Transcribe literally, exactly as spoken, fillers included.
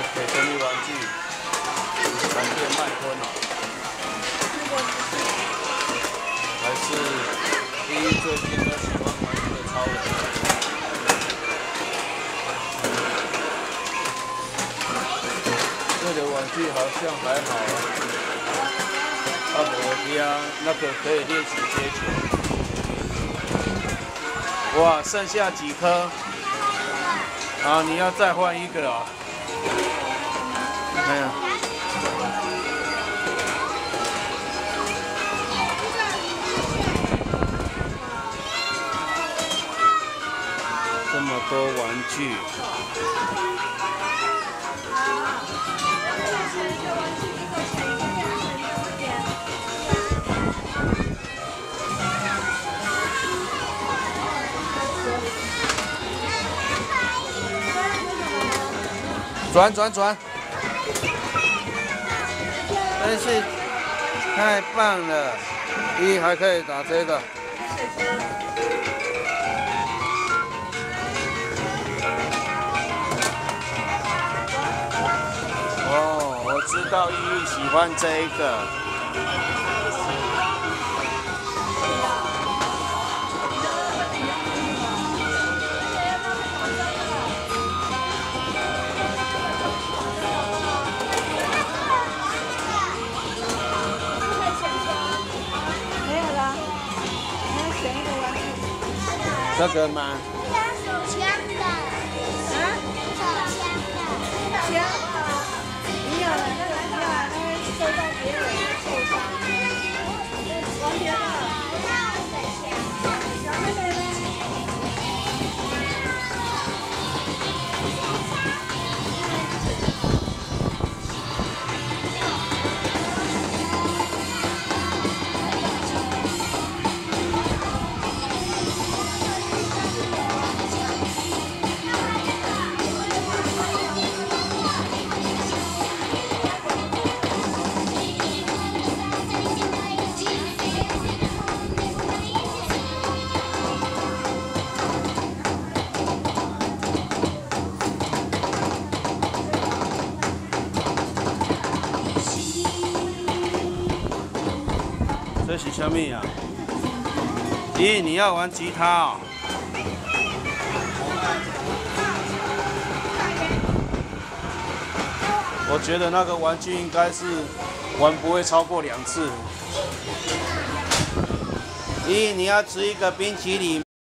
给生力玩具，闪电麦昆哦，还是第一最近都喜欢玩这个超人。这个玩具好像还好啊，啊，我家那个可以练习接球。哇，剩下几颗？啊，你要再换一个啊？哎呀，这么多玩具。转转转！真是太棒了！一还可以打这个。哦，我知道依依喜欢这一个。这个吗？ 手枪的。啊？手枪的。枪。没有了，那个没有了，那个受到别人受伤。王别的。那我的枪。小妹妹呢？ 这是什么呀？咦，你要玩吉他哦？我觉得那个玩具应该是玩不会超过两次。咦，你要吃一个冰淇淋？